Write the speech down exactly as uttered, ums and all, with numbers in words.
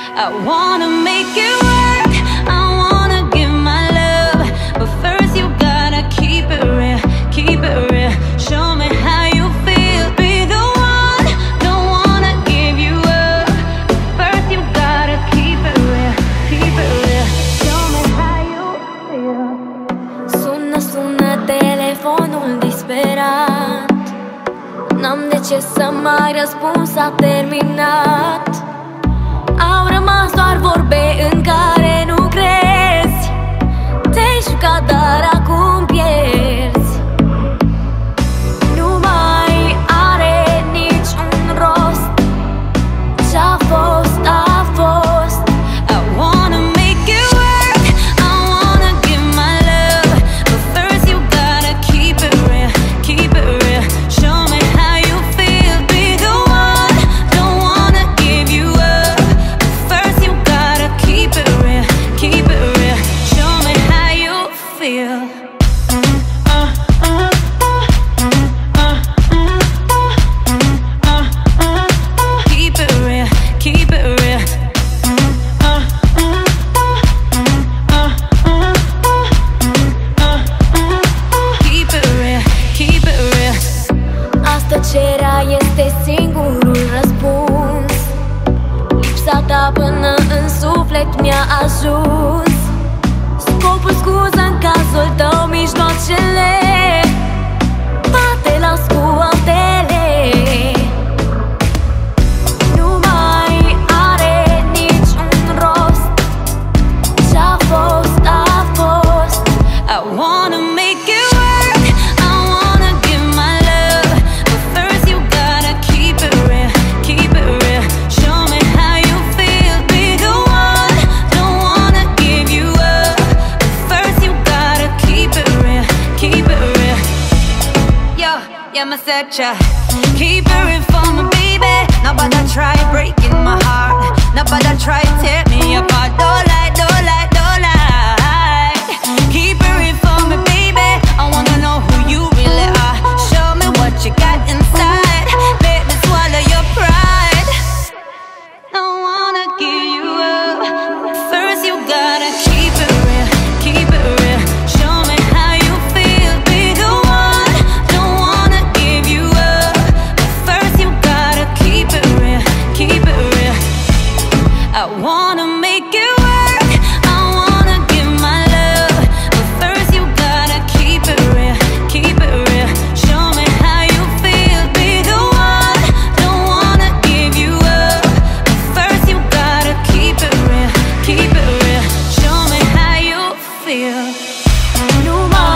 I wanna make it work, I wanna give my love, but first you gotta keep it real, keep it real. Show me how you feel, be the one, don't wanna give you up, but first you gotta keep it real, keep it real. Show me how you feel. Sună, sună telefonul disperat, n-am de ce să mai răspund, s-a terminat. Au rămas doar vorbe în care nu crezi. Te-ai jucat, dar acum pierzi. Nu mai are niciun rost. Ce-a fost, a fost. I wanna make it work, I wanna give my love, but first you gotta keep it real, keep it real. Show me how you feel, be the one, don't wanna give you up, but first you gotta keep it real, keep it real. Show me how you feel. Keep it real, keep it real. Keep it real, keep it real. Asta cerea este singurul răspuns. Lipsa ta până în suflet mi-a ajuns. Scopul scuză în cazul tău, mijloacele poate las cu altele. Nu mai are niciun rost. Ce-a fost, a fost. I wanna make it work, I wanna give my love, but first you gotta keep it real, keep it real. Show me how you feel, be the one, don't wanna give you up, but first you gotta keep it real, keep it real. Yo, yeah, my searcher, keep it real for me, baby. Nobody try breaking my heart, nobody try tear me apart. Don't lie, don't lie, don't lie. Keep it real for me, baby. I wanna know who you really are. Show me what you got inside. Let me swallow your pride. Don't wanna give you up, but first you gotta keep it real, keep it real. Show me how you feel, be the one, don't wanna give you up, but first you gotta keep it real, keep it real. I wanna make it work, I wanna give my love, but first you gotta keep it real, keep it real. Show me how you feel, be the one, don't wanna give you up, but first you gotta keep it real, keep it real. Show me how you feel. Nu mai